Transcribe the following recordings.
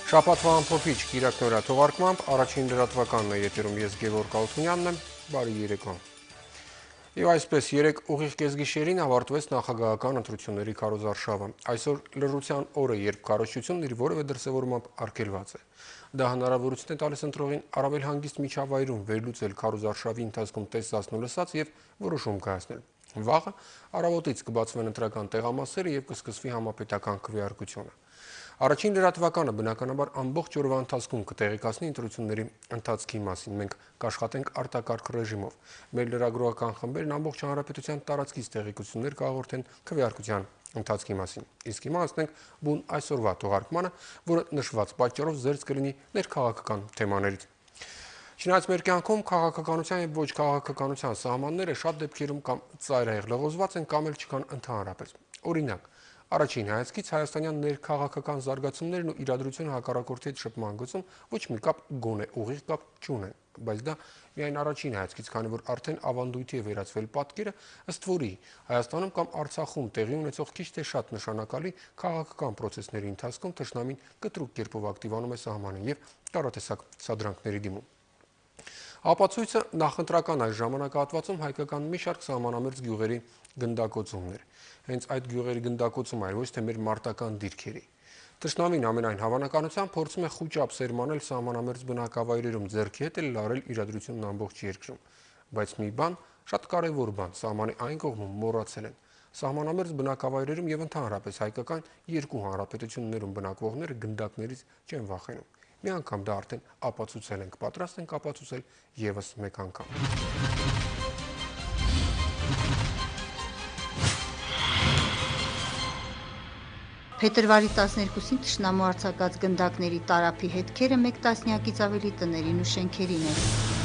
Շաբաթվա ամփոփիչ Կիրակնորա թողարկմամբ առաջին լրատվականն է եթերում ես Գևորգ Ալթունյանն եմ, բարի երեկո։ Եվ այսպես երեք ուղիղ կեսգիշերին ավարտվեց նախագահական ընտրությունների քարոզարշավը։ Այսօր լրության օրը, երբ քարոզչությունն իր որևէ դրսևորմամբ արգելված է։ Դա հնարավորություն է տալիս ընտրողին առավել հանգիստ միջավայրում վերլուծել քարոզարշավի ընթացքում տեսածն ու լսած եւ որոշում կայացնել։ Վաղը առավոտից կբացվեն ընտրական տեղամասերը եւ կսկսվի համապետական քվեարկությունը։ Առաջին լրատվականը բնականաբար ամբողջ օրվա ընթացքում կտեղեկացնի ընտրությունների ընթացքի մասին։ Մենք կաշխատենք արտակարգ ռեժիմով։ Մեր լրագրողական խմբերն ամբողջ հանրապետության տարածքից տեղեկություններ կհաղորդեն քվեարկության ընթացքի մասին։ Իսկ հիմա հասնենք բուն այսօրվա թողարկմանը, որը նշված պատճառով զերծ կլինի ներքաղաքական թեմաներից։ Չնայած մեր կյանքում քաղաքականության եւ ոչ քաղաքականության սահմանները շատ դեպքերում կամ ծայրահեղ լղոզված են կամ էլ չկան ընդհանրապես։ Օրինակ, առաջին հայացքից հայաստանյան ներքաղաքական զարգացումներն ու իրադրությունը հակառակորդի հետ շփման գծում ոչ մի կապ գոնե ուղիղ կապ չունեն, բայց դա միայն առաջին հայացքից, քանի որ արդեն ավանդույթի է վերածվել պատկերը, ըստ որի Հայաստանում կամ Արցախում տեղի ունեցող քիչ թե շատ նշանակալի քաղաքական process-ների ընթացքում թշնամին կտրուկ կերպով ակտիվանում է սահմանին եւ տարատեսակ սադրանքների դիմում։ Ապացույցը նախընտրական այս ժամանակահատվածում հայկական մի շարք սահմանամերձ գյուղերի գնդակոծումներ։ Հենց այդ գյուղերի գնդակոծումը այլ ոչ թե մեր մարտական դիրքերի։ Թշնամին ամենայն հավանականությամբ փորձում է խուճապ սերմանել սահմանամերձ բնակավայրերում, ձեռքի հետ էլ լարել իրադրությունն ամբողջ երկրում։ Բայց մի բան, շատ կարևոր բան, սահմանի այն կողմում մոռացել են։ Սահմանամերձ բնակավայրերում եւ ընդհանրապես հայկական երկու հանրապետություններում բնակվողները գնդակներից չեն վախենում։ Մի անգամ դա արդեն ապացուցել ենք, պատրաստ ենք ապացուցել եւս մեկ անգամ։ Փետրվարի 12-ին թշնամու արձակած գնդակների տարափի հետքերը մեկ տասնյակից ավելի տներին ու շենքերին են։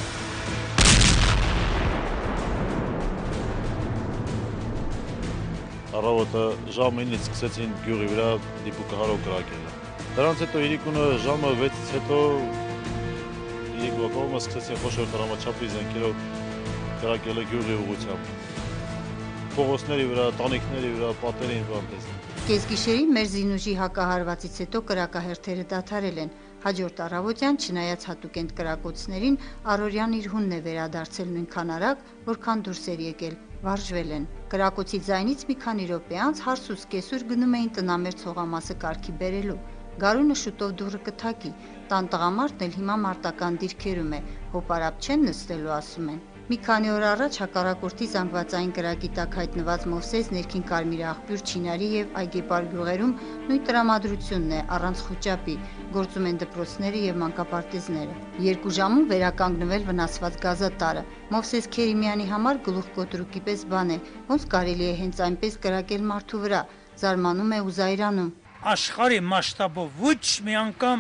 Առավոտը ժամը 9-ից սկսեցին գյուղի վրա դիպուկահարով կրակել։ Դրանից հետո իրիկունը ժամը 6-ից հետո իրիկուակողմը սկսեցին խոշոր տրամաչափի զենքերով կրակելը գյուղի ուղղությամբ։ Փողոցների վրա, տանիքների վրա, պատերին բանտեսին։ Կեսգիշերին մեր զինուժի հակահարվածից հետո կրակահերթերը դադարել են։ Հաջորդ առավոտյան, չնայած հատուկ կրակոցներին, առօրյան իր հունն է վերադարձել նույնքան արագ, որքան դուրս էր եկել, վարժվել են։ Կրակոցի ձայնից մի քանի րոպե անց հարսուց կեսուր գնում էին տնամերձ հողամասը կարգի բերելու։ Գարունը շուտով դուռը կթակի, տան տղամարդն էլ հիմա մարտական դիրքերում է, հոպարապ չեն նստելու, ասում են։ Մի քանի օր առաջ հակառակորդի զանգվածային կրակի տակ հայտնված Մովսես ներքին Կարմիր աղբյուր, Չինարի եւ Այգեպար գյուղերում նույն տրամադրությունն է, առանց խուճապի, գործում են դպրոցները եւ մանկապարտեզները։ 2 ժամում վերականգնվել վնասված գազատարը։ Մովսես Քերիմյանի համար գլուխկոտրուկի պես բան է, ոնց կարելի է հենց այնպես կրակել մարդու վրա, զարմանում է ու զայրանում։ Աշխարհի մասշտաբով ոչ մի անգամ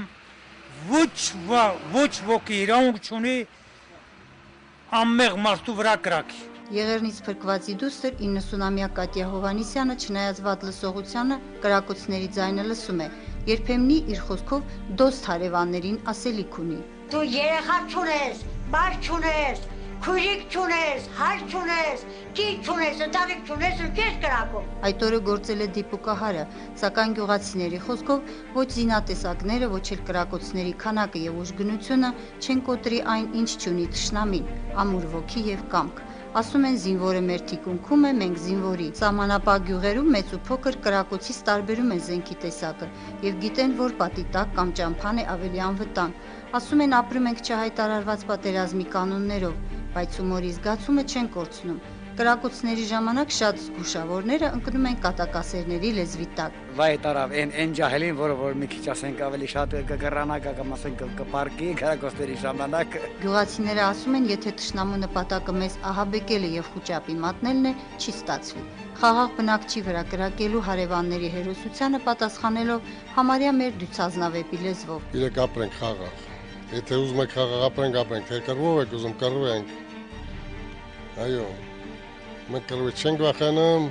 ոչ ոքի իրավունք չունի անմեղ մարդու վրա կրակի։ Եղեռնից փրկվածի դուստր 90-ամյա Կատյա Հովանիսյանը չնայած վատ լսողությանը կրակոցների ձայնը լսում է, երբեմնի իր խոսքով դոստ հարևաններին ասելիք ունի։ Դու երեխա չունես, բար չունես, քույրիկ չունես, հար չունես, քի չունես, ընտանիք չունես ու քեզ կրակում։ Այդ օրը գործել է դիպուկահարը, սակայն գյուղացիների խոսքով ոչ զինատեսակները, ոչ էլ կրակոցների քանակը եւ ուժգնությունը չեն կոտրի այն, ինչ չունի թշնամին, ամուր ոգի եւ կամք։ Ասում են զինվորը մեր թիկունքում է, մենք զինվորի։ Սահմանապահ գյուղերում մեծ ու փոքր կրակոցից տարբերում են զենքի տեսակը եւ գիտեն, որ պատի տակ կամ ճամփան է ավելի անվտանգ։ Ասում են ապրում ենք չհայտարարված պատերազմի կանոններով, բայց հումորի զգացումը չեն կորցնում։ Կրակոցների ժամանակ շատ զգուշավորները ընկնում են կատակասերների լեզվի տակ։ Վայ տարավ այն ջահելին, որ մի քիչ ասենք ավելի շատ կգրանա կամ ասենք կպարկի կրակոցների ժամանակ։ Գյուղացիները ասում են, եթե թշնամու նպատակը մեզ ահաբեկելը եւ խուճապի մատնելն է, չի ստացվի։ Խաղաղ բնակչի վրա կրակելու հարևանների հերոսությանը պատասխանելով համարյա մեր դյուցազնավեպի լեզվով։ Իրեք ապրենք խաղաղ։ Եթե ուզում եք խաղաղ ապրենք, թե կռվով եք ուզում կռվենք։ Այո։ Մենք կռվի չենք վախենում։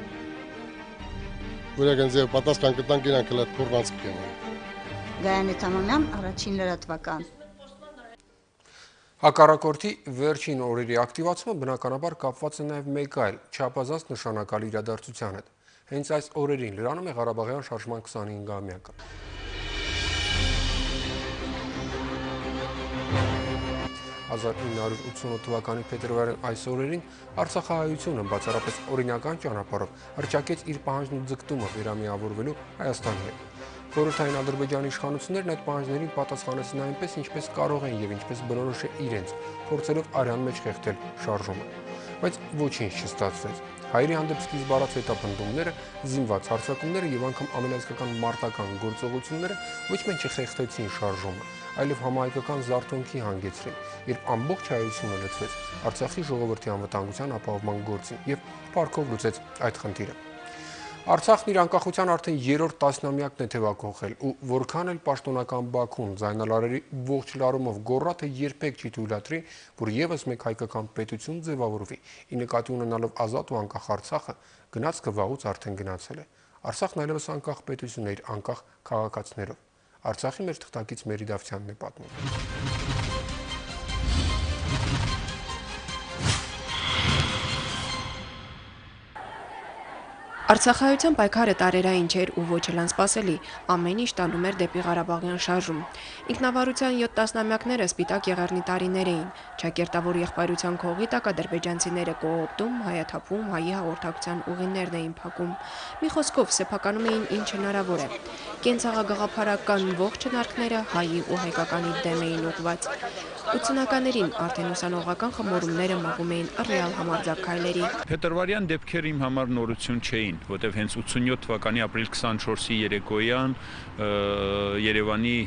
Ուրեմն ձեր պատասխան կտանք իրանք էլ այդ փորձանց կգնան։ Գայանե Թամամյան, առաջին լրատվական։ Հակառակորդի վերջին օրերի ակտիվացումը բնականաբար կապված է նաև մեկ այլ չափազանց նշանակալի իրադարձության հետ։ Հենց այս օրերին լրանում է Ղարաբաղյան շարժման 25-ամյակը։ 1988 թվականի փետրվարին այս օրերին Արցախահայությունը բացառապես օրինական ճանապարհով հռչակեց իր պահանջն ու ձգտումը վերամիավորվելու Հայաստանի հետ։ Խորհրդային Ադրբեջանի իշխանություններն այդ պահանջներին պատասխանեցին այնպես, ինչպես կարող են եւ ինչպես բնորոշ է իրենց, փորձելով արյան մեջ խեղդել շարժումը։ Բայց ոչինչ չստացվեց։ Հայերի հանդեպ սկիզբ առած հետապնդումները, զինված հարձակումները եւ անգամ ամենազգական մարտական գործողությունները ոչ միայն չխեղդեցին շարժումը, այլև համահայկական զարթոնքի հանգեցրին, երբ ամբողջ հայությունը լծվեց Արցախի ժողովրդի անվտանգության ապահովման գործին եւ փառքով լուծեց այդ խնդիրը։ Արցախն իր անկախության արդեն 3-րդ տասնամյակն է թևակողել ու որքան էլ պաշտոնական Բաքուն ձայնալարերի ողջ լարումով գոռա, թե երբեք չի թույլատրի, որ եւս մեկ հայկական պետություն ձևավորվի, ի նկատի ունենալով ազատ ու անկախ Արցախը, գնացքը վաղուց արդեն գնացել է։ Արցախն այլևս անկախ պետություն է իր անկախ քաղաքացիներով։ Արցախի մեր թղթակից Մերի Դավթյանն է պատմում։ Արցախայության պայքարը տարերային չէր ու ոչ էլ անսպասելի, ամեն ինչ տանում էր դեպի Ղարաբաղյան շարժում։ Ինքնավարության 7 տասնամյակները սպիտակ եղեռնի տարիներ էին, ճակերտավոր եղբայրության քողի տակ ադրբեջանցիները կողոպտում, հայաթափում, հայի հաղորդակցության ուղիներն էին փակում։ Մի խոսքով սեփականում էին ինչ հնարավոր է։ Կենցաղագաղափարական ողջ հնարքները հայի ու հայկականի դեմ էին ուղղված։ 80-ականներին արդեն ուսանողական խմորումները մղում էին ռեալ համարձակ քայլերի։ Փետրվարյան դեպքերը իմ համար նորություն չէին, որտեղ հենց 87 թվականի ապրիլ 24-ի երեկոյան Երևանի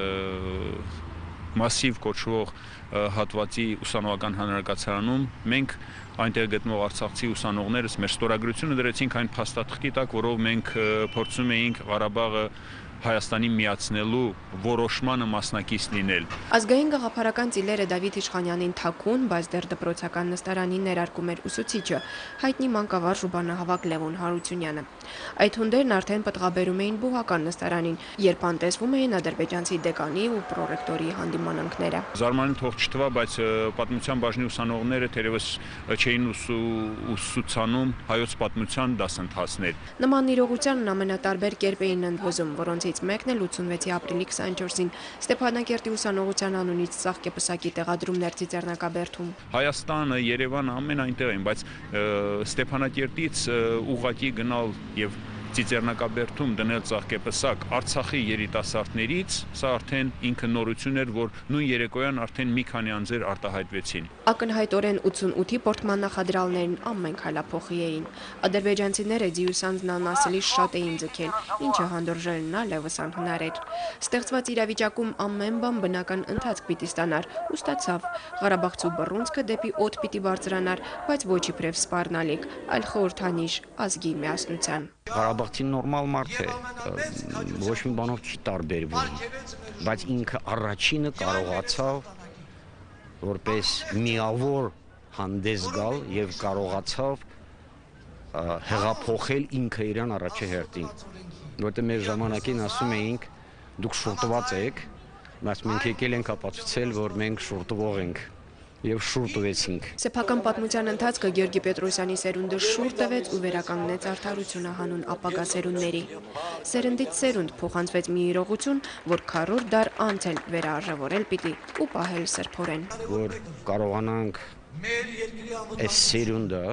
մասիվ կոչվող հատվածի ուսանողական հանրակացարանում մենք այնտեղ գտնվող արցախցի ուսանողներս մեր ստորագրությունը դրեցինք այն փաստաթղթի տակ, որով մենք փորձում էինք Ղարաբաղը Հայաստանի միացնելու որոշմանը մասնակից լինել։ Ազգային գաղափարական ծիլերը Դավիթ Իշխանյանին թաքուն, բայց դեռ դպրոցական նստարանին ներարկում էր ուսուցիչը, հայտնի մանկավարժ ու բանահավաք Լևոն Հարությունյանը։ Այդ հունդերն արդեն պտղաբերում էին բուհական նստարանին, երբ անտեսվում էին ադրբեջանցի դեկանի ու պրոռեկտորի հանդիմանանքները։ Զարմանալի թող չթվա, բայց պատմության բաժնի ուսանողները թերևս չէին ուսուցանում հայոց պատմության դասընթացներ։ Նման իրողությանն ամենատարբեր կերպ էին ընդվզում, որոնցից մեկն էլ 86-ի ապրիլի 24-ին Ստեփանակերտի ուսանողության անունից Ծաղկեպսակի տեղադրումներ Ծիծեռնակաբերդում։ Հայաստանը, Երևանը ամեն այնտեղ են, բայց Ստեփանակերտից ուղղակի գնալ եւ Ծիծեռնակաբերդում դնել Ծաղկեպսակ Արցախի երիտասարդներից, սա արդեն ինքը նորություն էր, որ նույն երեկոյան արդեն մի քանի անձեր արտահայտվեցին։ Ակնհայտորեն 88-ի պորտման նախադրյալներն ամեն քայլափոխի էին։ Ադրբեջանցիները ձիուսանձն անասելի շատ էին ձգել, ինչը հանդուրժել նալևս անհնար էր։ Ստեղծված իրավիճակում ամեն բան բնական ընթացք պիտի ստանար, ու ստացավ։ Ղարաբաղցու բռունցքը դեպի օդ պիտի բարձրանար, բայց ոչ իբրև սպառնալիք, այլ խորհրդանիշ ազգի միասնության։ Ղարաբաղցին նորմալ մարդ է, ոչ մի բանով չի տարբերվում, բայց ինքը առաջինը կարողացավ որպես միավոր հանդես գալ եւ կարողացավ հեղափոխել ինքը իրան առաջի հերթին, որտեղ մեր ժամանակին ասում էինք դուք շուրտված եք, բայց մենք եկել ենք ապացուցել, որ մենք շուրտվող ենք։ Եվ շուր տվեցինք։ Սեփական պատմության ընթացքը Գեորգի Պետրոսյանի սերունդը շուր տվեց ու վերականգնեց արդարությունը հանուն ապագա սերունդների։ Սերնդից սերունդ փոխանցվեց մի իրողություն, որ քառորդ դար անց էլ վերարժևորել պիտի ու պահել սրբորեն։ Որ կարողանանք այս սերունդը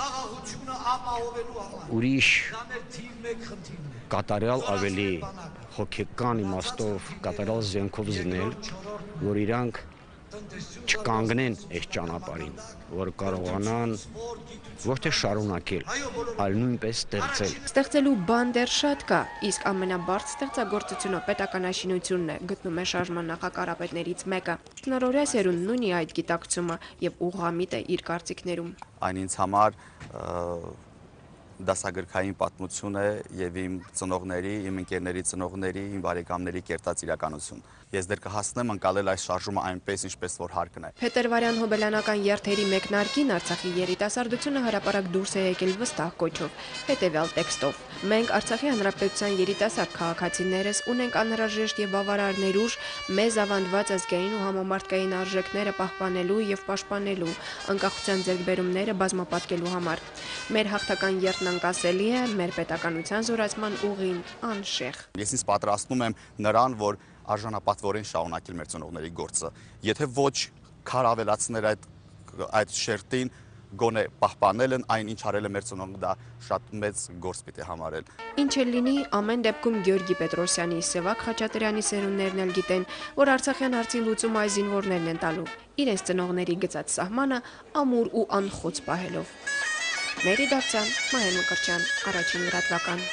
ուրիշ կատարյալ ավելի հոգեկան իմաստով, կատարյալ զենքով զնել, որ իրանք չկանգնեն այս ճանապարհին, որ կարողանան ոչ թե շարունակել, այլ նույնպես ստեղծել։ Ստեղծելու բան դեռ շատ կա, իսկ ամենաբարձ ստեղծագործությունը պետականաշինությունն է, գտնում է շարժման նախակարապետներից մեկը։ Նորորյա սերունդն ունի այդ գիտակցումը եւ ուղղամիտ է իր կարծիքներում։ Այն ինձ համար դասագրքային պատմություն է եւ իմ ծնողների, իմ ընկերների ծնողների, իմ բարեկամների կերտած իրականություն։ Ես դեռ կհասնեմ անցնել այս շարժումը այնպես, ինչպես որ հարկն է։ Փետրվարյան հոբելյանական երթերի մեկնարկին Արցախի երիտասարդությունը հրապարակ դուրս է եկել վստահ կոչով, հետևյալ տեքստով. Մենք Արցախի հանրապետության երիտասարդ քաղաքացիներս ունենք անհրաժեշտ եւ բավարար ներուժ մեզ ավանդված ազգային ու համամարտկային արժեքները պահպանելու եւ պաշտպանելու, անկախության ձեռքբերումները բազմապատկելու համար։ Մեր հաղթական երթն անկասելի է, մեր պետականության զորացման ուղին անշեղ։ Ես ինձ պատրաստում եմ նրան, որ արժանապատվորեն շարունակել մեր ծնողների գործը։ Եթե ոչ քարավելացնել այդ շերտին, գոնե պահպանել են այն, ինչ արել է մեր ծնողը, դա շատ մեծ գործ պիտի համարել։ Ինչ էլ լինի, ամեն դեպքում Գյորգի Պետրոսյանի, Սևակ Խաչատրյանի սերունդներն էլ գիտեն, որ Արցախյան հարցի լուծում այս զինվորներն են տալու, իրենց ծնողների գծած սահմանը ամուր ու անխոց պահելով։ Մերի Դավթյան, Մահեր Մկրտչյան, Առաջին լրատվական։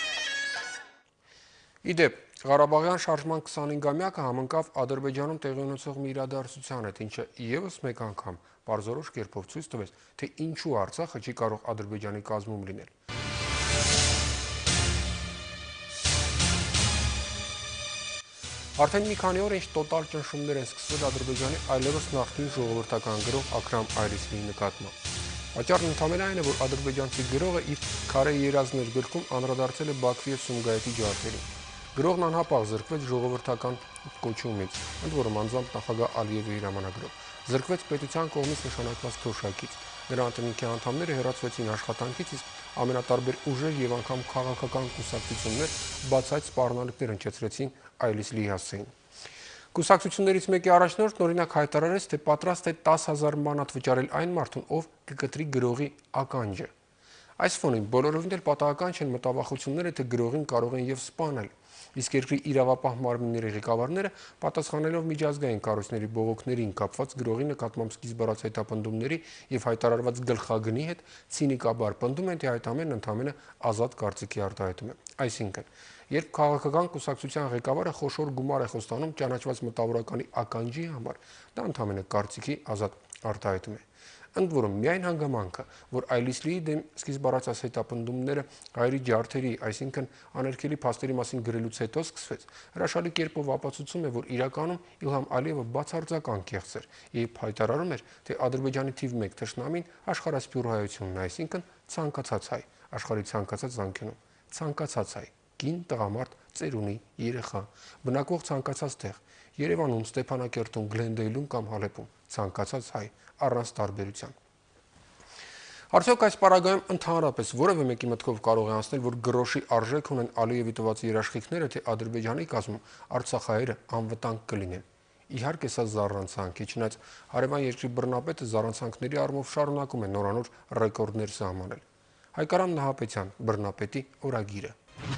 Իդեպ, Ղարաբաղյան շարժման 25-ամյակը համընկավ Ադրբեջանում տեղի ունեցող մի իրադարձության հետ, ինչը ևս մեկ անգամ պարզորոշ կերպով ցույց տվեց, թե ինչու Արցախը չի կարող Ադրբեջանի կազմում լինել։ Արդեն մի քանի օր ինչ տոտալ ճնշումներ են սկսվել Ադրբեջանի այլևս նախկին ժողովրդական գրող Աքրամ Այրիսլիի նկատմամբ։ Պատճառն ընդամենը այն է, որ ադրբեջանցի գրողը իր Քարե երազներ գրքում անդրադարձել է Բաքվի և Սումգայիթի ջարդերին։ Գրողն անհապաղ զրկվեց ժողովրդական կոչումից, ընդ որում անձամբ նախագահ Ալիևի հրամանագրով, զրկվեց պետության կողմից նշանակված թոշակից։ Նրա ընտանիքի անդամները հեռացվեցին աշխատանքից, իսկ ամենատարբեր ուժեր և անգամ քաղաքական կուսակցություններ բացայց սպառնալիքներ հնչեցրեցին Այրիսլիի հասցեին։ Կուսակցություններից մեկի առաջնորդն օրինակ հայտարարեց, թե պատրաստ է 10,000 մանաթ վճարել այն մարդուն, ով կկտրի գրողի ականջը։ Այս ֆոնին բոլորովին էլ պատահական չեն մտավախությունները, թե գրողին կարող են և սպանել։ Իսկ երկրի իրավապահ մարմինների ղեկավարները, պատասխանելով միջազգային կառույցների բողոքներին կապված գրողի նկատմամբ սկիզբարած հետապնդումների և հայտարարված գլխագնի հետ, ցինիկաբար պնդում են, թե այդ ամենն ընդամենը ազատ կարծիքի արտահայտում է։ Այսինքն, երբ քաղաքական կուսակցության ղեկավարը խոշոր գումար է խոստանում ճանաչված մտավորականի ականջի համար, դա ընդամենը կարծիքի ազատ արտահայտում է։ Ընդ որում, միայն հանգամանքը, որ Այրիսլիի դեմ սկիզբարացած հետապնդումները հայերի ջարդերի, այսինքն աներկելի փաստերի մասին գրելուց հետո սկսվեց, հրաշալի կերպով ապացուցում է, որ իրականում Իլհամ Ալիևը բացարձական կեղծ էր եւ հայտարարում էր, թե Ադրբեջանի թիվ 1 թշնամին աշխարհասփյուռ հայությունն է, այսինքն ցանկացած հայ, աշխարհի ցանկացած անկյունում, ցանկացած հայ, կին, տղամարդ, ծերունի, երեխա, բնակվող ցանկացած տեղ, Երևանում, Ստեփանակերտում, Գլենդեյլում կամ Հալեպում, ցանկացած հայ, առանց տարբերության։ Արդյոք այս պարագայում ընդհանրապես որևէ մեկի մտքով կարող է անցնել, որ գրոշի արժեք ունեն Ալիևի տված երաշխիքները, թե Ադրբեջանի կազմում արցախահայերը անվտանգ կլինեն։ Իհարկե սա զառանցանք է, չնայած հարևան երկրի բռնապետը զառանցանքների առումով շարունակում է նորանոր ռեկորդներ սահմանել։ Հայկարամ Նահապետյան, բռնապետի օրագիրը։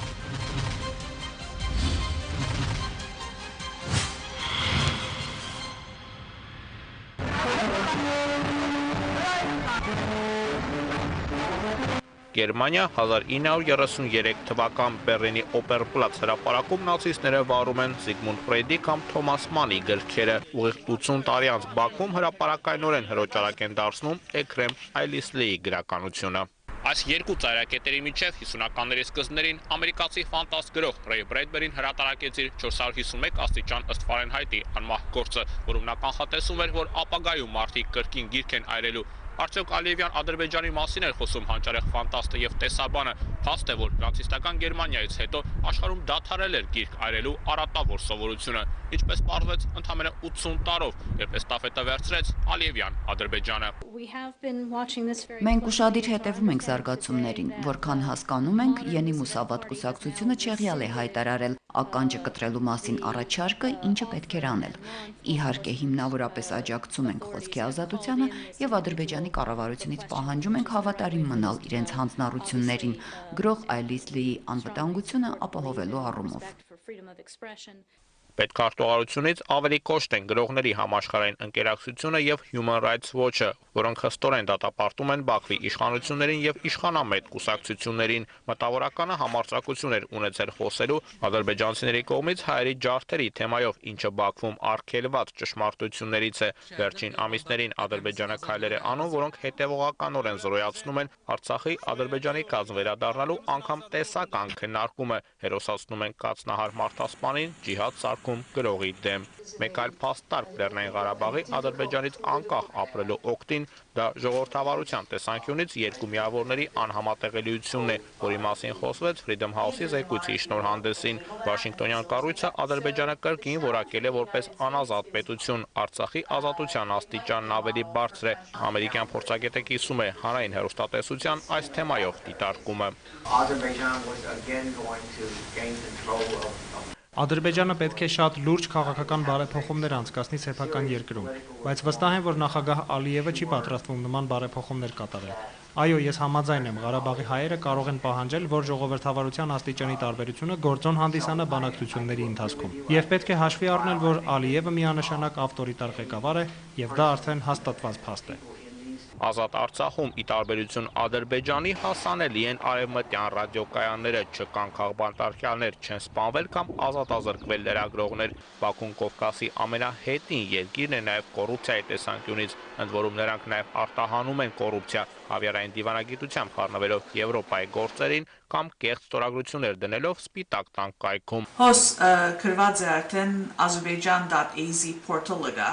Գերմանիա 1933 թվական Բեռլինի Օպերպլաց հրապարակում նացիստները վարում են Զիգմունդ Ֆրեյդի կամ Թոմաս Մանի գրքերը։ Ուղիղ 80 տարի անց Բաքվում հրապարակայնորեն հրոճարակ են դարձնում Էքրեմ Այրիսլիի գրականությունը։ Այս երկու ծայրակետերի միջև 50-ականների սկզբներին ամերիկացի ֆանտաստ գրող Ռեյ Բրեդբերին հրատարակեց իր 451 աստիճան ըստ Ֆարենհայտի անմահ գործը, որում նա կանխատեսում էր, որ ապագայում մարդիկ կրկին գիրք են այրելու։ Արդյոք Ալիևյան Ադրբեջանի մասին էր խոսում հանճարեղ ֆանտաստը եւ տեսաբանը, փաստ է, որ նացիստական Գերմանիայից հետո աշխարհում դադարել էր գիրք այրելու արատավոր սովորությունը, ինչպես պարզվեց ընդամենը 80 տարով, երբ էստաֆետը վերցրեց Ալիևյան Ադրբեջանը։ Մենք ուշադիր հետևում ենք զարգացումներին, որքան հասկանում ենք, Յենի Մուսավատ կուսակցությունը չեղյալ է հայտարարել ականջը կտրելու մասին առաջարկը, ինչը պետք էր անել։ Իհարկե, հիմնավորապես աջակցում ենք խոսքի ազատությանը եւ Ադրբեջանի կառավարությունից պահանջում ենք հավատարիմ մնալ իրենց հանձնառություններին, գրող Այրիսլիի անվտանգությունը ապահովելու առումով։ Պետքարտուղարությունից ավելի կոշտ են գրողների համաշխարհային ընկերակցությունը եւ Human Rights Watch-ը, որոնք խստորեն դատապարտում են Բաքվի իշխանություններին եւ իշխանամետ կուսակցություններին։ Մտավորականը համարձակություն էր ունեցել խոսելու ադրբեջանցիների կողմից հայերի ջարդերի թեմայով, ինչը Բաքվում արգելված ճշմարտություններից է։ Վերջին ամիսներին Ադրբեջանը քայլեր է անում, որոնք հետևողականորեն զրոյացնում են Արցախի Ադրբեջանի կազմ վերադառնալու անգամ տեսական քննարկումը, հերոսացնում են կացնահար մարդասպանին, ջիհադ սարքում գրողի դեմ։ Մեկ այլ փաստարկ Լեռնային Ղարաբաղի Ադրբեջանից անկախ ապրելու օգտին, դա ժողովրդավարության տեսանկյունից երկու միավորների անհամատեղելիությունն է, որի մասին խոսվեց Freedom House-ի զեկույցի շնորհանդեսին։ Վաշինգտոնյան կառույցը Ադրբեջանը կրկին որակել է որպես անազատ պետություն։ Արցախի ազատության աստիճանն ավելի բարձր է։ Ամերիկյան փորձագետը կիսում է հանրային հեռուստատեսության այս թեմայով դիտարկումը։ Ադրբեջանը պետք է շատ լուրջ քաղաքական բարեփոխումներ անցկացնի սեփական երկրում, բայց վստահ եմ, որ նախագահ Ալիևը չի պատրաստվում նման բարեփոխումներ կատարել։ Այո, ես համաձայն եմ, Ղարաբաղի հայերը կարող են պահանջել, որ ժողովրդավարության աստիճանի տարբերությունը գործոն հանդիսանա բանակցությունների ընթացքում։ Եվ պետք է հաշվի առնել, որ Ալիևը միանշանակ ավտորիտար ղեկավար է, եւ դա արդեն հաստատված փաստ է։ Ազատ Արցախում ի տարբերություն Ադրբեջանի հասանելի են արևմտյան ռադիոկայանները, չկան քաղբանտարկյալներ, չեն սպանվել կամ ազատազրկվել լրագրողներ։ Բաքուն Կովկասի ամենահետին երկիրն է նաև կոռուպցիայի տեսանկյունից, ընդ որում նրանք նաև արտահանում են կոռուպցիա, հավիարային դիվանագիտությամբ խառնվելով Եվրոպայի գործերին կամ կեղծ ստորագրություններ դնելով Սպիտակ տան կայքում։ Հոս գրված է արդեն azerbaijan.az portal-ը գա,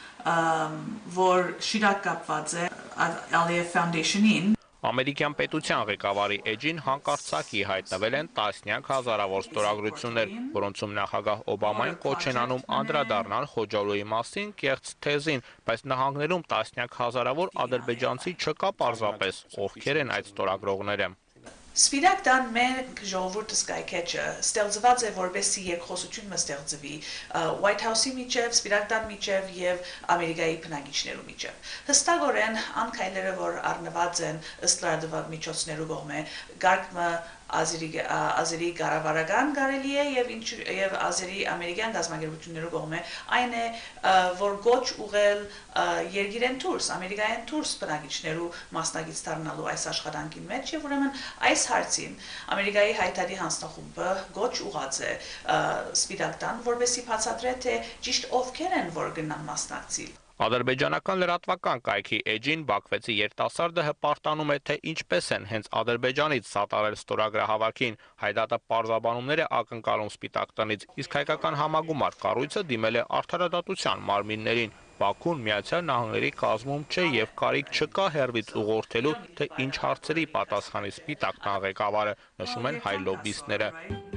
որ շիրակ կապված է Aliyev Foundation-ին։ Ամերիկյան պետության ղեկավարի էջին հանկարծակի հայտնվել են տասնյակ հազարավոր ստորագրություններ, որոնցում նախագահ Օբամային կոչ են անում անդրադառնալ Խոջալոյի մասին կեղծ թեզին, բայց նահանգներում տասնյակ հազարավոր ադրբեջանցի չկա պարզապես, ովքեր են այդ ստորագրողները։ Սպիտակ տան մենք ժողովուրդը սկայքեչը ստեղծված է որպեսզի երկխոսություն ստեղծվի White House-ի միջև, Սպիտակ տան միջև եւ Ամերիկայի բնակիչներու միջև։ Հստակորեն անքայլերը, որ առնված են ըստ լրատվական միջոցներու կողմէ, գարկմը ազերի կառավարական կարելի է եւ ազերի ամերիկյան գազམ་ագերություններու կողմէ այն է, որ գոչ ուղել երկիրեն դուրս, ամերիկայեն դուրս բնակիչներու մասնակից դառնալու այս աշխատանքի մեջ եւ ուրեմն այս հարցին Ամերիկայի հայտարարի հանձնախումբը գոչ ուղած է Սպիտակ տան, որպեսզի բացատրե թե ճիշտ ովքեր են որ գնան մասնակցել։ Ադրբեջանական լրատվական կայքի էջին Բաքվեցի երիտասարդը հպարտանում է, թե ինչպես են հենց Ադրբեջանից սատարել ստորագրահավաքին, հայդատը պարզաբանումներ է ակնկալում Սպիտակ տնից, իսկ հայկական համագումար կառույցը դիմել է արդարադատության մարմիններին։ Բաքուն Միացյալ Նահանգների կազմում չէ եւ կարիք չկա հերվից ուղղորդելու, թե ինչ հարցերի պատասխանի Սպիտակ տան ղեկավարը, նշում են հայ լոբբիստները։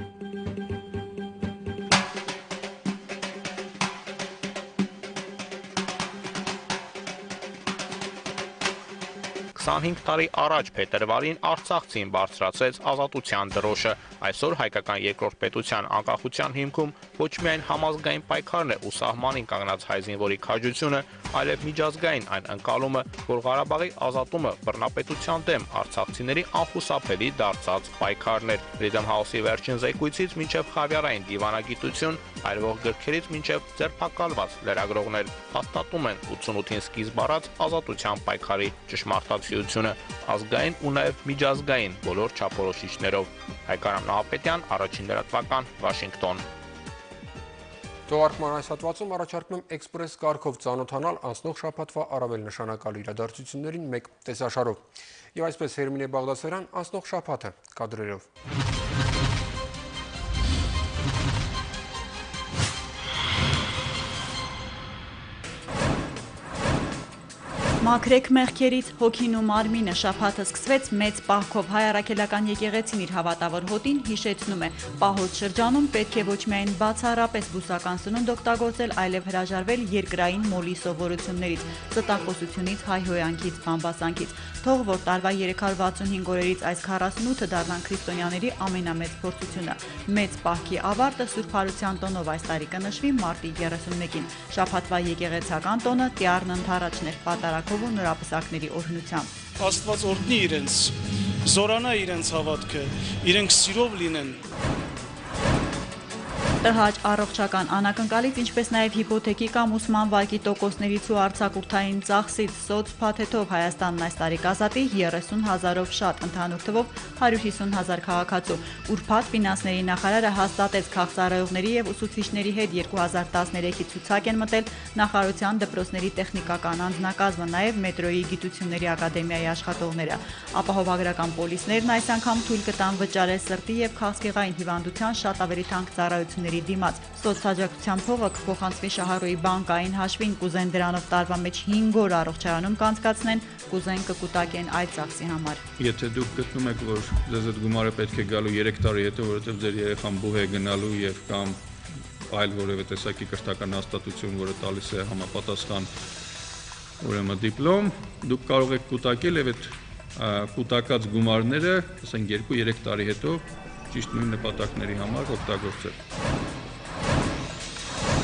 25 տարի առաջ փետրվարին Արցախցին բարձրացրեց ազատության դրոշը։ Այսօր հայկական երկրորդ պետության անկախության հիմքում ոչ միայն համազգային պայքարն է ու սահմանին կանգնած հայ զինվորի քաջությունը, այլև միջազգային այն ընկալումը, որ Ղարաբաղի ազատումը բռնապետության դեմ արցախցիների անխուսափելի դարձած պայքարն էր։ Freedom House-ի վերջին զեկույցից մինչև խավիարային դիվանագիտություն, այրվող գրքերից մինչև ձերբակալված լրագրողներ հաստատում են 88-ին սկիզբ առած ազատության պայքարի ճշմարտացիությունը, ազգային ու նաև միջազգային բոլոր չափորոշիչներով։ Հայկարամ Նահապետյան, Առաջին լրատվական, Վաշինգտոն։ Թողարկման այս հատվածում առաջարկում եմ էքսպրես կարգով ծանոթանալ անցնող շաբաթվա առավել նշանակալի իրադարձություններին մեկ տեսաշարով։ Եվ այսպես Հերմինե Բաղդասարյան անցնող շաբաթը կադրերով։ Մաքրեք մեղքերից հոգին ու մարմինը շաբաթը սկսվեց մեծ պահքով հայ առաքելական եկեղեցին իր հավատավոր հոտին հիշեցնում է պահոց շրջանում պետք է ոչ միայն բացառապես բուսական սնունդ օգտագործել, այլև հրաժարվել երկրային մոլի սովորություններից, ստախոսությունից, հայհոյանքից, բամբասանքից։ Թող որ տարվա 365 օրերից այս 48-ը դառնան քրիստոնյաների ամենամեծ փորձությունը։ Մեծ պահքի ավարտը Սուրբ Հարության տոնով այս տարի կնշվի մարտի 31-ին։ Շաբաթվա եկեղեցական տոնը տիառն ընդառաջն էր պատարագով ու նորապսակների օրհնությամբ։ Աստված օրհնի իրենց, զորանա իրենց հավատքը, իրենք սիրով լինեն։ Տհաճ առողջական անակնկալից, ինչպես նաև հիփոթեքի կամ ուսման վարկի տոկոսներից ու արձակուրդային ծախսից սոցփաթեթով Հայաստանն այս տարի կազատի 30,000-ով շատ, ընդհանուր թվով 150,000 քաղաքացու։ Ուրբաթ ֆինանսների նախարարը հաստատեց քաղցրահեղների եւ ուսուցիչների հետ 2013-ի ցուցակ են մտել նախարարության դպրոցների տեխնիկական անձնակազմը, նաև մետրոյի գիտությունների ակադեմիայի աշխատողները։ Ապահովագրական պոլիսներն այս անգամ թույլ կտան վճարել սրտի եւ քաղցկեղային հիվանդության շատ ավելի թանկ ծառայությունների դիմաց։ Սոցհաջակցության փողը կփոխանցվի Շահառուի բանկային հաշվին, կուզեն դրանով տարվա մեջ 5 օր առողջարանում կանցկացնեն, կուզեն կկուտակեն այդ ծախսի համար։ Եթե դուք գտնում եք, որ ձեզ այդ գումարը պետք է գալու 3 տարի հետո, որովհետև ձեր երեխան բուհ է գնալու եւ կամ այլ որևէ տեսակի կրթական հաստատություն, որը տալիս է համապատասխան ուրեմն դիպլոմ, դուք կարող եք կուտակել եւ այդ կուտակած գումարները, ասենք 2-3 տարի հետո ճիշտ նույն նպատակների համար օգտագործել։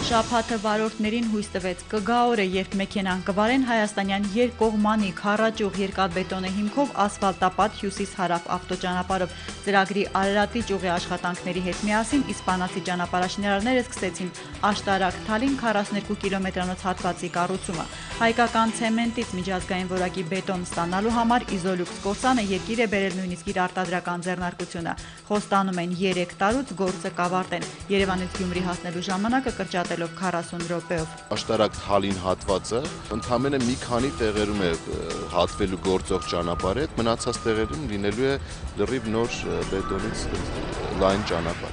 Շաբաթը վարորդներին հույս տվեց կգա օրը, երբ մեքենան կվարեն հայաստանյան երկկողմանի քառաճյուղ երկաթբետոնե հիմքով ասֆալտապատ հյուսիս-հարավ ավտոճանապարհով։ Ծրագրի Արարատի ճյուղի աշխատանքների հետ միասին իսպանացի ճանապարհաշինարարները սկսեցին Աշտարակ-Թալին 42 կիլոմետրանոց հատվածի կառուցումը։ Հայկական ցեմենտից միջազգային որակի բետոն ստանալու համար Իզոլյուքս Կորսանը երկիր է բերել նույնիսկ իր արտադրական ձեռնարկությունը։ Խոստանում են 3 տարուց գործը կավարտեն։ Երևանից Գյումրի հասնելու ժամանակը կրճատելով 40 րոպեով։ Աշտարակ-Թալին հատվածը ընդամենը մի քանի տեղերում է հատվելու գործող ճանապարհը, մնացած տեղերում լինելու է լրիվ նոր բետոնից լայն ճանապարհ։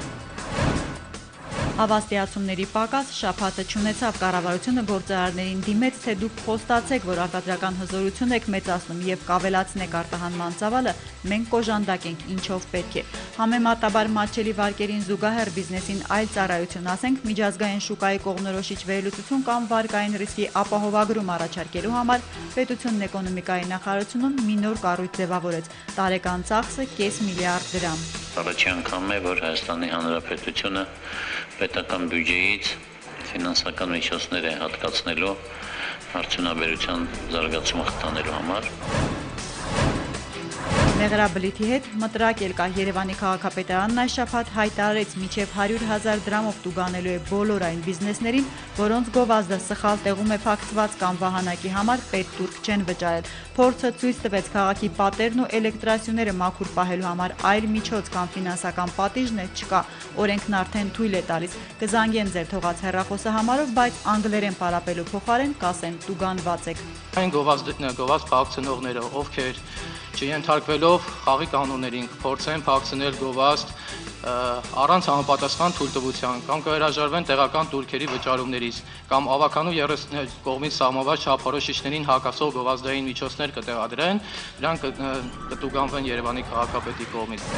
Հավաստիացումների պակաս շաբաթը չունեցավ կառավարությունը գործարարներին դիմեց, թե դուք խոստացեք, որ արտադրական հզորություն եք մեծացնում եւ կավելացնեք արտահանման ծավալը, մենք կոժանդակենք ինչով պետք է։ Համեմատաբար մատչելի վարկերին զուգահեռ բիզնեսին այլ ծառայություն, ասենք միջազգային շուկայի կողմնորոշիչ վերլուծություն կամ վարկային ռիսկի ապահովագրում առաջարկելու համար պետությունն էկոնոմիկայի նախարարությունում մի նոր կառույց ձևավորեց։ Տարեկան ծախսը կես միլիարդ դրամ։ Առաջին անգամն է, որ Հայաստանի Հանրապետությունը պետական բյուջեից ֆինանսական միջոցներ է հատկացնելու արդյունաբերության զարգացումը խթանելու համար։ Մեղրաբլիթի հետ մտրակել կա Երևանի քաղաքապետարանն այս շաբաթ հայտարարեց մինչև 100,000 դրամով տուգանելու է բոլոր այն բիզնեսներին, որոնց գովազդը սխալ տեղում է փակցված կամ վահանակի համար պետ-տուրք չեն վճարել։ Փորձը ցույց տվեց քաղաքի պատերն ու էլեկտրասյուները մաքուր պահելու համար այլ միջոց կամ ֆինանսական պատիժն է չկա։ Օրենքն արդեն թույլ է տալիս։ Կզանգեն ձեր թողած հեռախոսը համարով, բայց անգլերեն պարապելու փոխարեն կասեն տուգանված եք։ Այն գովազդ փակցնողները, ովքեր չենթարկվելով խաղի կանոններին փորձեն փակցնել գովազդ առանց համապատասխան թույլտվության կամ կհրաժարվեն տեղական տուրքերի վճարումներից կամ ավականու կողմից սահմանված չափորոշիչներին հակասող գովազդային միջոցներ կտեղադրեն, դրանք կտուգանվեն Երևանի քաղաքապետի կողմից։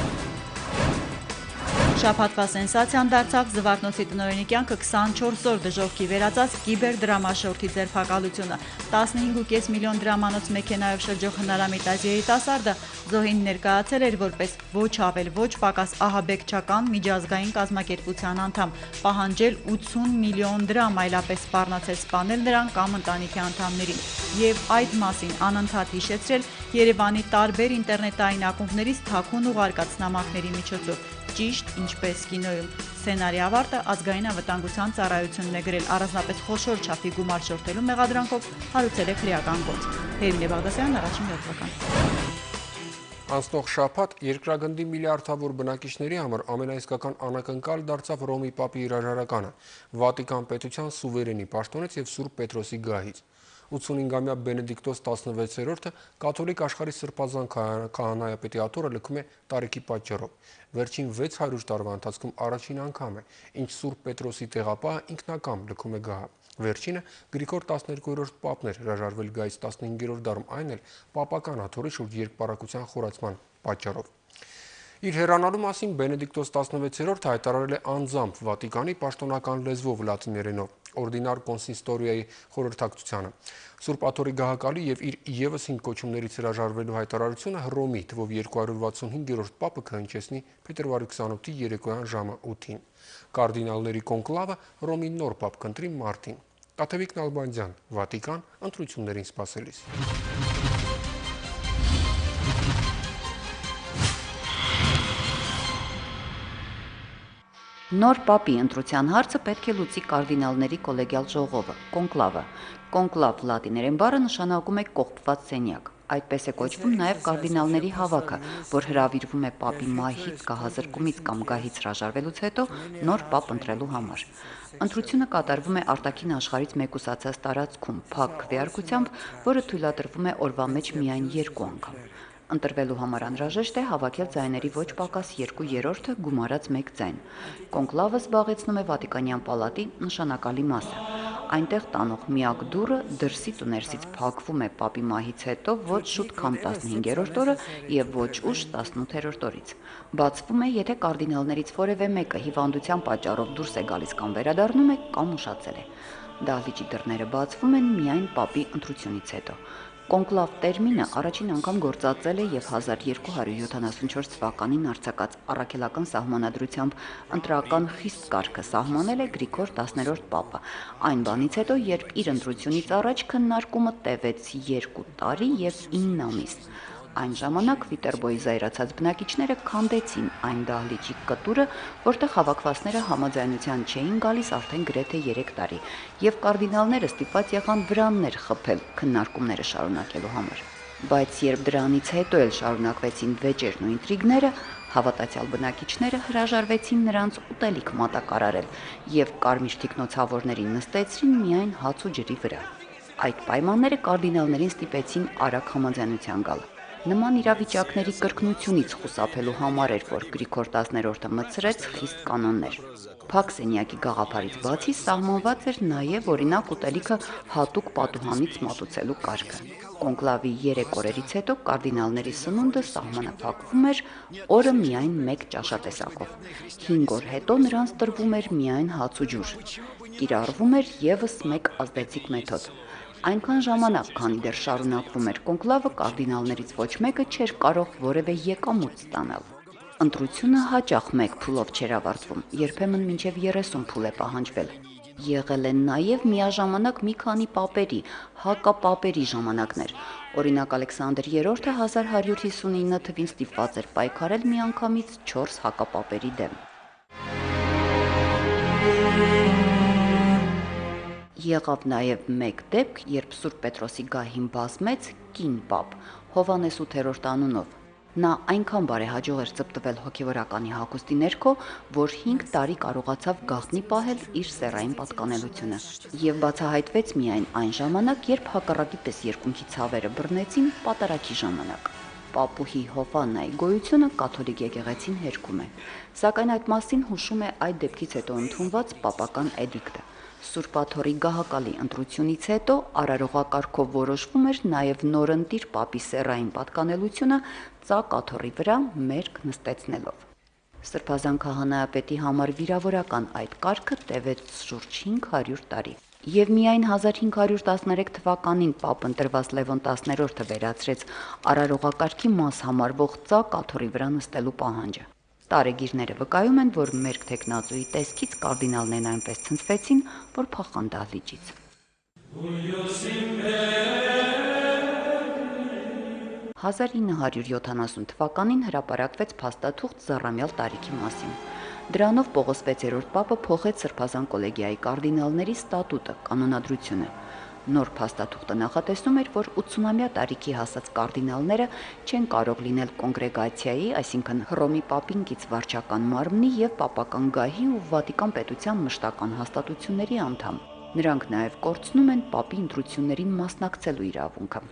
Շաբաթվա սենսացիան դարձավ Զվարթնոցի տնօրենի կյանքը 24 օր դժոխքի վերածած կիբերդրամաշորթի ձերբակալությունը։ 15.5 միլիոն դրամանոց մեքենայով շրջող հնարամիտ այս երիտասարդը զոհին ներկայացել էր որպես ոչ ավել ոչ պակաս ահաբեկչական միջազգային կազմակերպության անդամ, պահանջել 80 միլիոն դրամ, այլապես սպառնացել սպանել նրան կամ ընտանիքի անդամներին եւ այդ մասին անընդհատ հիշեցրել Երևանի տարբեր ինտերնետային ակումբներից թաքուն ուղարկած նամակների միջոցով։ Ճիշտ ինչպես կինոյում։ Սցենարի ավարտը ազգային անվտանգության ծառայությունն է գրել, առանձնապես խոշոր չափի գումար շորթելու մեղադրանքով հարուցել է քրեական գործ։ Հերմինե Բաղդասյանն, Առաջին հերթական։ Անցնող շաբաթ երկրագնդի միլիարդավոր բնակիչների համար ամենաիսկական անակնկալ դարձավ Ռոմի Պապի հրաժարականը, Վատիկան պետության սուվերենի պաշտոնից եւ Սուրբ Պետրոսի գահից։ 85-ամյա Բենեդիկտոս 16-րդը կաթոլիկ աշխարհի սրբազան քահանայապետի աթոռը լքում է տարիքի պատճառով։ Վերջին 600 տարվա ընթացքում առաջին անգամ է, ինչ Սուրբ Պետրոսի տեղապահը ինքնակամ լքում է գահը։ Վերջինը Գրիգոր 12-րդ պապն էր հրաժարվել գահից 15-րդ դարում, այն էլ պապական աթոռի շուրջ երկպառակության խորացման պատճառով։ Իր հեռանալու մասին Բենեդիկտոս 16-րդը հայտարարել է անձամբ Վատիկանի պաշտոնական լեզվով լատիներենով, օրդինար կոնսիստորիայի խորհրդակցությանը։ Սուրբ աթոռի գահակալի եւ իր եւս 5 կոչումներից հրաժարվելու հայտարարությունը Հռոմի թվով 265-րդ պապը կհնչեցնի փետրվարի 28-ի երեկոյան ժամը 8-ին։ Կարդինալների կոնկլավը Հռոմի նոր պապ կընտրի մարտին։ Տաթևիկ Նալբանդյան, Վատիկան, ընտրություններին սպասելիս։ Նոր պապի ընտրության հարցը պետք է լուծի կարդինալների կոլեգիալ ժողովը, կոնկլավը։ Կոնկլավ լատիներեն բառը նշանակում է կողպված սենյակ։ Այդպես է կոչվում նաև կարդինալների հավաքը, որ հրավիրվում է պապի մահից, գահազրկումից կամ գահից հրաժարվելուց հետո նոր պապ ընտրելու համար։ Ընտրությունը կատարվում է արտաքին աշխարհից մեկուսացած տարածքում, փակ քվեարկությամբ, որը թույլատրվում է օրվա մեջ միայն 2 անգամ։ Ընտրվելու համար անհրաժեշտ է հավաքել ձայների ոչ պակաս 2/3 գումարած 1 ձայն։ Կոնկլավը զբաղեցնում է Վատիկանյան պալատի նշանակալի մասը։ Այնտեղ տանող միակ դուռը դրսից ու ներսից փակվում է պապի մահից հետո ոչ շուտ քան 15-րդ օրը եւ ոչ ուշ 18-րդ օրից։ Բացվում է, եթե կարդինալներից որևէ մեկը հիվանդության պատճառով դուրս է գալիս կամ վերադառնում է կամ ուշացել է։ Դահլիճի դռները բացվում են միայն պապի ընտրությունից հետո։ Կոնկլավ տերմինը առաջին անգամ գործածել է եւ 1274 թվականին արձակած առաքելական սահմանադրությամբ ընտրական խիստ կարգը սահմանել է Գրիգոր 10-րդ պապը։ Այն բանից հետո, երբ իր ընտրությունից առաջ քննարկումը տևեց 2 տարի եւ 9 ամիս։ Այն ժամանակ Վիտերբոյի զայրացած բնակիչները քանդեցին այն դահլիճի կտուրը, որտեղ հավաքվածները համաձայնության չէին գալիս արդեն գրեթե 3 տարի, եւ կարդինալները ստիպված եղան վրաններ խփել քննարկումները շարունակելու համար։ Բայց երբ դրանից հետո էլ շարունակվեցին վեճերն ու ինտրիգները, հավատացյալ բնակիչները հրաժարվեցին նրանց ուտելիք մատակարարել եւ կարմիր թիկնոցավորներին նստեցրին միայն հաց ու ջրի վրա։ Այդ պայմանները կարդինալներին ստիպեցին արագ համաձայնության գալ։ Նման իրավիճակների կրկնությունից խուսափելու համար էր, որ Գրիգոր 10-րդը մտցրեց խիստ կանոններ։ Փակ սենյակի գաղափարից բացի սահմանված էր նաև օրինակ ուտելիքը հատուկ պատուհանից մատուցելու կարգը։ Կոնկլավի 3 օրերից հետո կարդինալների սնունդը սահմանափակվում էր օրը միայն 1 ճաշատեսակով։ 5 օր հետո նրանց տրվում էր միայն հաց ու ջուր։ Կիրառվում էր եւս մեկ ազդեցիկ մեթոդ։ Այնքան ժամանակ, քանի դեռ շարունակվում էր կոնկլավը, կարդինալներից ոչ մեկը չէր կարող որևէ եկամուտ ստանալ։ Ընտրությունը հաճախ 1 փուլով չէր ավարտվում, երբեմն մինչև 30 փուլ է պահանջվել։ Եղել են նաև միաժամանակ մի քանի պապերի, հակապապերի ժամանակներ։ Օրինակ Ալեքսանդր III 1159 թվին ստիպված էր պայքարել միանգամից 4 հակապապերի դեմ։ Եղավ նաև մեկ դեպք, երբ Սուրբ Պետրոսի գահին բազմեց կին պապ Հովանես 8-րդ անունով։ Նա այնքան բարեհաջող էր ծպտվել հոգևորականի հագուստի ներքո, որ 5 տարի կարողացավ գաղտնի պահել իր սեռային պատկանելությունը։ Եվ բացահայտվեց միայն այն ժամանակ, երբ հակառակի պես երկունքի ցավերը բռնեցին պատարագի ժամանակ։ Պապուհի Հովաննայի գոյությունը կաթոլիկ եկեղեցին հերքում է, սակայն այդ մասին հուշում է այդ դեպքից հետո ընդունված պապական էդիկտը։ Սուրբաթորի գահակալի ընտրությունից հետո արարողակարգով որոշվում էր նաև նորընտիր պապի սեռային պատկանելությունը ծակ աթոռի վրա մերկ նստեցնելով։ Սրբազան քահանայապետի համար վիրավորական այդ կարգը տևեց շուրջ 500 տարի։ Եվ միայն 1513 թվականին պապ ընտրված Լևոն 10-րդը վերացրեց արարողակարգի մաս համարվող ծակ աթոռի վրա նստելու պահանջը։ Տարեգիրները վկայում են, որ մերկ թեկնածուի տեսքից կարդինալներն այնպես ցնցվեցին, որ փախան դահլիճից։ 1970 թվականին հրապարակվեց փաստաթուղթ Զառամյալ տարիքի մասին։ Դրանով Պողոս 6-րդ պապը փոխեց Սրբազան կոլեգիայի կարդինալների ստատուտը, կանոնադրությունը։ Նոր փաստաթուղթը նախատեսում էր, որ 80-ամյա տարիքի հասած կարդինալները չեն կարող լինել կոնգրեգացիայի, այսինքն Հռոմի պապինկից վարչական մարմնի եւ պապական գահի ու Վատիկան պետության մշտական հաստատությունների անդամ։ Նրանք նաև կորցնում են պապի ընտրություններին մասնակցելու իրավունքը։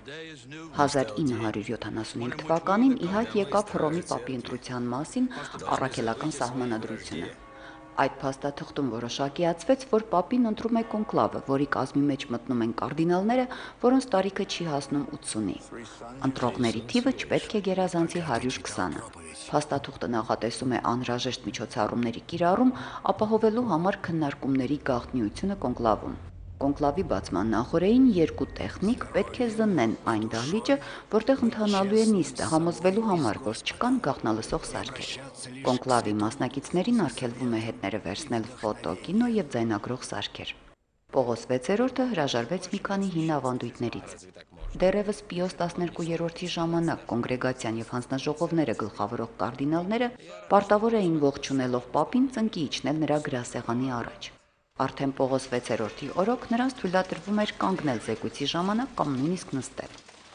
1975 թվականին ի հայտ եկավ Հռոմի պապի ընտրության մասին առաքելական սահմանադրությունը։ Այդ փաստաթղթում որոշակիացվեց, որ պապին ընտրում է կոնկլավը, որի կազմի մեջ մտնում են կարդինալները, որոնց տարիքը չի հասնում 80-ի։ Ընտրողների թիվը չպետք է գերազանցի 120-ը։ Փաստաթուղթը նախատեսում է անհրաժեշտ միջոցառումների կիրառում ապահովելու համար քննարկումների գաղտնիությունը կոնկլավում։ Կոնկլավի բացման նախօրեին 2 տեխնիկ պետք է զննեն այն դահլիճը, որտեղ ընթանալու է նիստը, համոզվելու համար, որ չկան գաղտնալսող սարքեր։ Կոնկլավի մասնակիցներին արգելվում է հետները վերցնել ֆոտո, կինո եւ ձայնագրող սարքեր։ Պողոս 6-րդը հրաժարվեց մի քանի հին ավանդույթներից։ Դեռևս Պիոս 12-րդի ժամանակ կոնգրեգացիան եւ հանձնաժողովները գլխավորող կարդինալները պարտավոր էին ողջունելով պապին ծնկի իջնել նրա գրասեղանի առաջ։ Արդեն Պողոս 6-րդի օրոք նրանց թույլատրվում էր կանգնել զեկույցի ժամանակ կամ նույնիսկ նստել։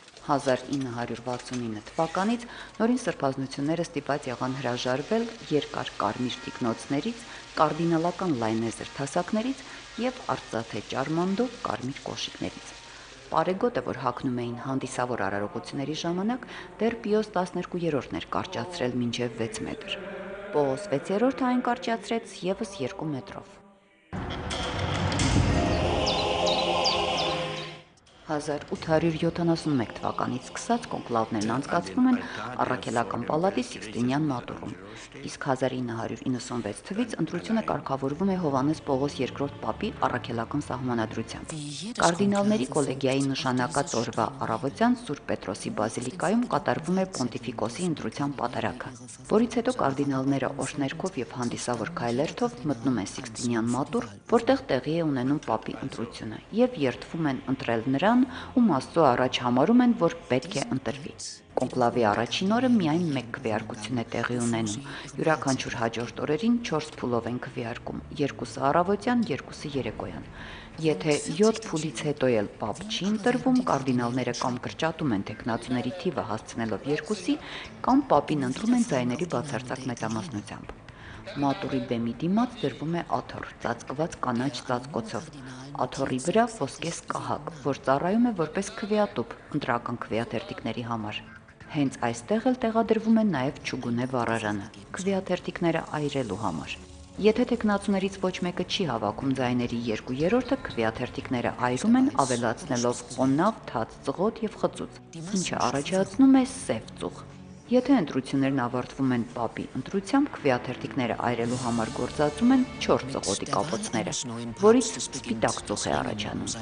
1969 թվականից նորին սրբազնությունները ստիպված եղան հրաժարվել երկար կարմիր տիկնոցներից, կարդինալական լայնեզր թասակներից եւ արծաթե ճարմանդով կարմիր կոշիկներից։ Պարեգոտը, որ հագնում էին հանդիսավոր արարողությունների ժամանակ, դեռ Պիոս 12-րդն էր կարճացրել մինչև 6 մետր։ Պողոս 6-րդը այն կարճացրեց եւս 2 մետրով։ 1871 թվականից սկսած կոնկլավներն անցկացվում են Առաքելական պալատի Սիքստինյան մատուռում, իսկ 1996 թվականից ընտրությունը կարգավորվում է Հովհաննես Պողոս II պապի առաքելական սահմանադրությամբ։ Կարդինալների կոլեգիայի նշանակած օրվա առավոտյան Սուրբ Պետրոսի բազիլիկայում կատարվում է պոնտիֆիկոսի ընտրության պատարագը, որից հետո կարդինալները օշներկով եւ հանդիսավոր քայլերթով մտնում են Սիքստինյան մատուռ, որտեղ տեղի է ունենում պապի ընտրությունը եւ երդվում են ընտրել նրան, ում Աստծո առաջ համարում են, որ պետք է ընտրվի։ Կոնկլավի առաջին օրը միայն մեկ քվեարկություն է տեղի ունենում։ Յուրաքանչյուր հաջորդ օրերին 4 փուլով են քվեարկում, 2-ը առավոտյան, 2-ը երեկոյան։ Եթե 7 փուլից հետո էլ պապ չի ընտրվում, կարդինալները կամ կրճատում են տեխնացուների թիվը հասցնելով 2-ի, կամ պապին ընտրում են ձայների բացարձակ մեծամասնությամբ։ Մատուռի բեմի դիմաց դրվում է աթոռ, ծածկված կանաչ ծածկոցով։ Աթոռի վրա ոսկե սկահակ, որ ծառայում է որպես քվեատուփ ընտրական քվեաթերթիկների համար։ Հենց այստեղ էլ տեղադրվում է նաև չուգունե վառարանը, քվեաթերթիկները այրելու համար։ Եթե տեխնացուներից ոչ մեկը չի հավաքում ձայների 2/3-ը, քվեաթերթիկները այրում են, ավելացնելով խոնավ, թաց ծղոտ եւ խծուց, ինչը առաջացնում է սև ծուխ։ Եթե ընտրություններն ավարտվում են պապի ընտրությամբ, քվեաթերթիկները այրելու համար գործածում են 4 ծղոտի կապոցները, որից սպիտակ ծուխ է առաջանում։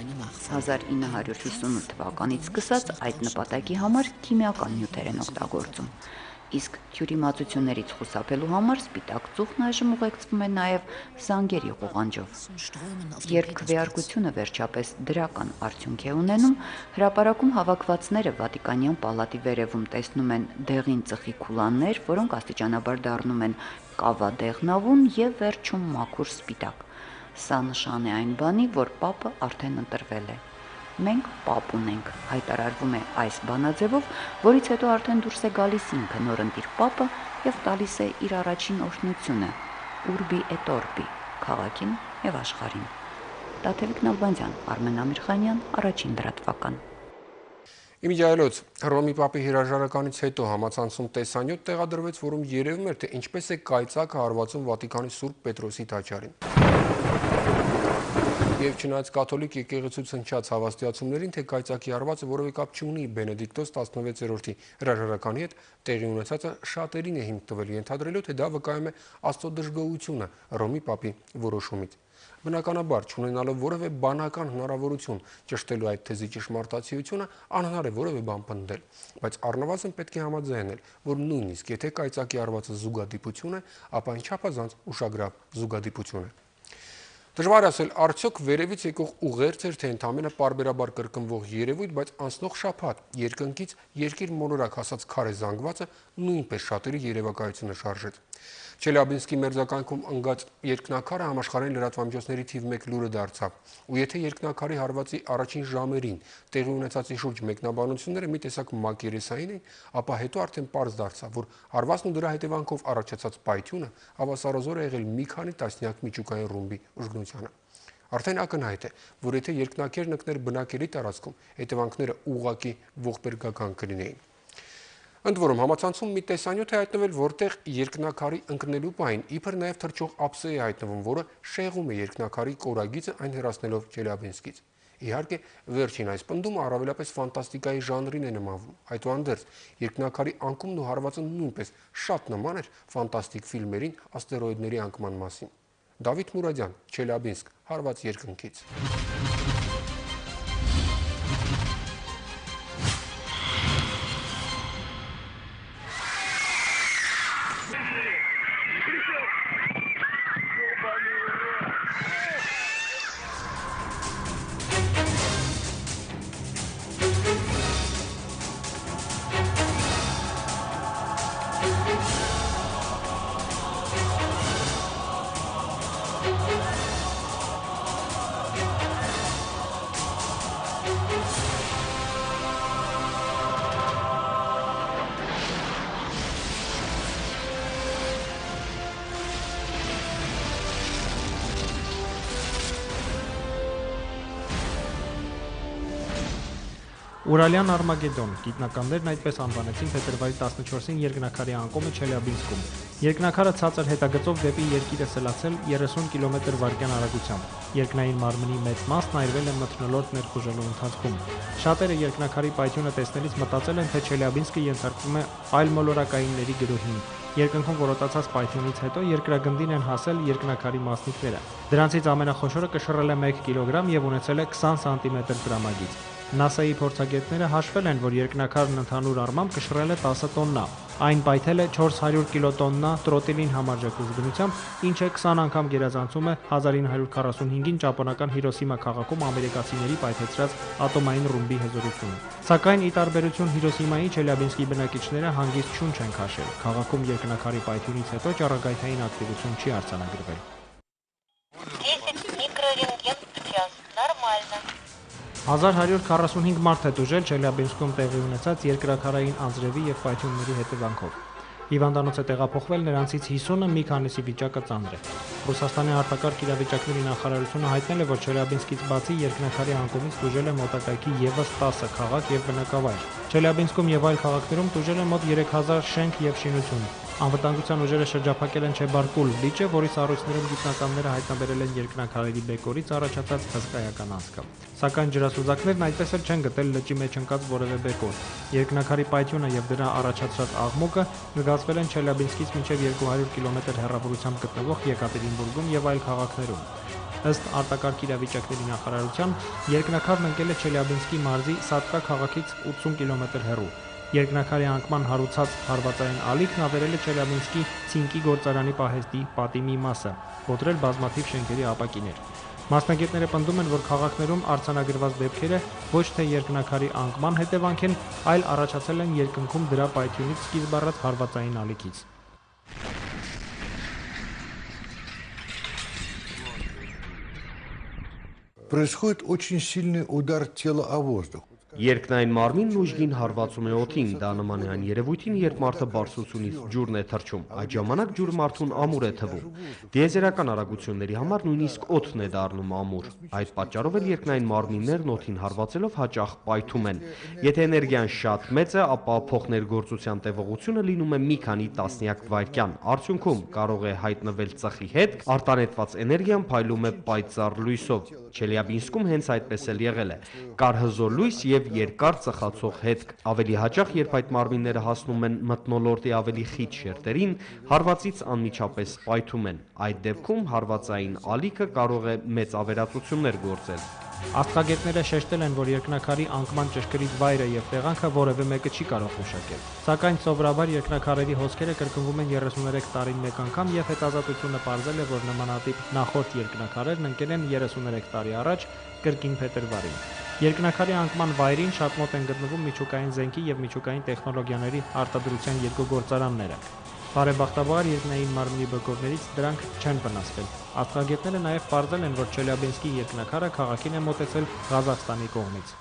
1958 թվականից սկսած այդ նպատակի համար քիմիական նյութեր են օգտագործում։ Իսկ թյուրիմացություններից խուսափելու համար սպիտակ ծուխն այժմ ուղեկցվում է նաև զանգերի ղուղանջով։ Երբ քվեարկությունը վերջապես դրական արդյունք է ունենում, հրապարակում հավաքվածները Վատիկանյան պալատի վերևում տեսնում են դեղին ծխի քուլաններ, որոնք աստիճանաբար դառնում են կավադեղնավուն եւ վերջում մաքուր սպիտակ։ Սա նշան է այն բանի, որ պապը արդեն ընտրվել է։ Մենք պապ ունենք, հայտարարվում է այս բանաձևով, որից հետո արդեն դուրս է գալիս ինքը նորընտիր պապը եւ տալիս է իր առաջին օրհնությունը՝ Urbi et Orbi, քաղաքին եւ աշխարհին։ Տաթևիկ Նալբանդյան, Արմեն Ամիրխանյան, առաջին լրատվական։ Իմիջայլոց Հռոմի պապի հրաժարականից հետո համացանցում տեսանյութ տեղադրվեց, որում երևում էր, թե ինչպես է կայծակը հարվածում Վատիկանի Սուրբ Պետրոսի տաճարին։ Եվ չնայած կաթոլիկ եկեղեցուց հնչած հավաստիացումներին, թե կայծակի հարվածը որևէ կապ չունի Բենեդիկտոս 16-րդի հրաժարականի հետ, տեղի ունեցածը շատերին է հիմք տվել, ենթադրելով, թե դա վկայում է Աստծո դժգոհությունը Հռոմի պապի որոշումից։ Բնականաբար, չունենալով որևէ բանական հնարավորություն ճշտելու այդ թեզի ճշմարտացիությունը, անհնար է որևէ բան պնդել, բայց առնվազն պետք է համաձայնել, որ նույնիսկ եթե կայծակի հարվածը զուգադիպություն է, ապա այն չափազանց ուշագրավ զուգադիպություն է։ Դժվար ասել, արդյոք վերևից եկող ուղերձ էր, թե ընդամենը պարբերաբար կրկնվող երևույթ, բայց անցնող շաբաթ երկնքից երկիր մոլորակ հասած քարե զանգվածը նույնպես շատերի երևակայությունը շարժեց։ Չելյաբինսկի մերձակայքում ընկած երկնակարը համաշխարհային լրատվամիջոցների թիվ 1 լուրը դարձավ, ու եթե երկնակարի հարվածի առաջին ժամերին տեղի ունեցածի շուրջ մեկնաբանությունները մի տեսակ մակերեսային էին, ապա հետո արդեն պարզ դարձավ, որ հարվածն ու դրա հետևանքով առաջացած պայթյունը հավասարազոր է եղել մի քանի տասնյակ միջուկային ռումբի ուժգնությանը։ Արդեն ակնհայտ է, որ եթե երկնակերն ընկներ բնակելի տարածքում, հետևանքները ուղղակի ողբերգական կլինեին։ Ընդ որում համացանցում մի տեսանյութ է հայտնվել, որտեղ երկնակարի ընկնելու պահին իբր նաև թռչող ափսե է հայտնվում, որը շեղում է երկնակարի կորագիծը, այն հեռացնելով Չելյաբինսկից։ Իհարկե, վերջին այս պնդումը առավելապես ֆանտաստիկայի ժանրին է նմանվում։ Այդուհանդերձ, երկնակարի անկումն ու հարվածը նույնպես շատ նման էր ֆանտաստիկ ֆիլմերին աստերոիդների անկման մասին։ Դավիթ Մուրադյան, Չելյաբինսկ, հարված երկնքից։ Ուրալյան Արմագեդոն գիտնականներն այդպես անվանեցին փետրվարի 14-ին երկնաքարի անկումը Չելյաբինսկում։ Երկնաքարը ցածր հետագծով դեպի երկիրը սլացել 30 կմ/վ արագությամբ։ Երկնային մարմնի մեծ մասն այրվել է մթնոլորտ ներխուժելու ընթացքում։ Շատերը երկնաքարի պայթյունը տեսնելիս մտածել են, թե Չելյաբինսկը ենթարկվում է այլմոլորակայինների գրոհին։ Երկնքում որոտացած պայթյունից հետո երկրագնդին են հասել երկնաքարի մասնիկները։ Դրանցից ամենախոշորը կշռել է 1 կիլոգրամ եւ ունեցել է 20 սանտիմետր տրամագիծ։ ՆԱՍԱ-ի փորձագետները հաշվել են, որ երկնաքարն ընդհանուր առմամբ կշռել է 10 տոննա։ Այն պայթել է 400 կիլոտոննա տրոտիլին համարժեք ուժգնությամբ, ինչը 20 անգամ գերազանցում է 1945-ին ճապոնական Հիրոսիմա քաղաքում ամերիկացիների պայթեցրած ատոմային ռումբի հզորությունը։ Սակայն ի տարբերություն Հիրոսիմայի, Չելյաբինսկի բնակիչները հանգիստ շունչ են քաշել։ Քաղաքում երկնաքարի պայթյունից հետո ճառագայթային ակտիվություն չի արձանագրվել։ 10 микрорентген в час. Нормально. 1145 մարդ է տուժել Չելյաբինսկում տեղի ունեցած երկրաքարային անձրևի եւ պայթյունների հետևանքով։ Հիվանդանոց է տեղափոխվել, նրանցից 50-ը մի քանիսի վիճակը ծանր է։ Ռուսաստանի արտակարգ իրավիճակների նախարարությունը հայտնել է, որ Չելյաբինսկից բացի երկնաքարի անկումից տուժել է մոտակայքի եւս 10 քաղաք եւ բնակավայր։ Չելյաբինսկում եւ այլ քաղաքներում տուժել է մոտ 3000 շենք եւ շինություն։ Անվտանգության ուժերը շրջափակել են Չեբարկուլ լիճը, որի սառույցներում գիտնականները հայտնաբերել են երկնաքարերի բեկորից առաջացած հսկայական անցքը։ Սակայն ջրասուզակներն այդպես էլ չեն գտել լճի մեջ ընկած որևէ բեկոր։ Երկնաքարի պայթյունը եւ դրա առաջացած աղմուկը զգացվել են Չելյաբինսկից մինչև 200 կիլոմետր հեռավորությամբ գտնվող Եկատերինբուրգում եւ այլ քաղաքներում։ Ըստ արտակարգ իրավիճակների նախարարության, երկնաքարն ընկել է Չելյաբինսկի մարզի Սատկա քաղաքից 80 կիլոմետր հեռու։ Երկնաքարի անկման հարուցած հարվածային ալիքն ավերել է Չելյաբինսկի ցինկի գործարանի պահեստի պատի մի մասը, կոտրել բազմաթիվ շենքերի ապակիներ։ Մասնագետները պնդում են, որ քաղաքներում արձանագրված դեպքերը ոչ թե երկնաքարի անկման հետևանք են, այլ առաջացել են երկնքում դրա պայթյունից սկիզբ առած հարվածային ալիքից։ Происходит очень сильный удар тела о воздух. Երկնային մարմինն ուժգին հարվածում է օդին, դա նման է այն երևույթին, երբ մարդը բարձրությունից ջուրն է թռչում, այդ ժամանակ ջուրը մարդուն ամուր է թվում։ Դիեզերական արագությունների համար նույնիսկ օդն է դառնում ամուր։ Այդ պատճառով էլ երկնային մարմիններն օդին հարվածելով հաճախ պայթում են։ Եթե էներգիան շատ մեծ է, ապա փոխներգործության տևողությունը լինում է մի քանի տասնյակ վայրկյան։ Արդյունքում կարող է հայտնվել ծխի հետ, արտանետված էներգիան փայլում է պայծառ լույսով։ Չելյաբինսկում հենց այդպես էլ եղել է։ Կար հզոր լույս եւ երկար ծխացող հետք։ Ավելի հաճախ, երբ այդ մարմինները հասնում են մթնոլորտի ավելի խիտ շերտերին, հարվածից անմիջապես պայթում են։ Այդ դեպքում հարվածային ալիքը կարող է մեծ ավերածություններ գործել։ Աստղագետները շեշտել են, որ երկնաքարի անկման ճշգրիտ վայրը եւ տեղանքը որևէ մեկը չի կարող մշակել։ Սակայն սովորաբար երկնաքարերի հոսքերը կրկնվում են 33 տարին մեկ անգամ եւ հետազոտությունը պարզել է, որ նմանատիպ նախորդ երկնաքարերն ընկել են 33 տարի առաջ կրկին փետրվարին։ Երկնաքարի անկման վայրին շատ մոտ են գտնվում միջուկային զենքի եւ միջուկային տեխնոլոգիաների արտադրության երկու գործարանները։ Բարեբախտաբար երկնային մարմնի բեկորներից դրանք չեն վնասվել։ Աստղագետները նաև պարզել են, որ Չելյաբինսկի երկնաքարը քաղաքին է մոտեցել Ղազախստանի կողմից։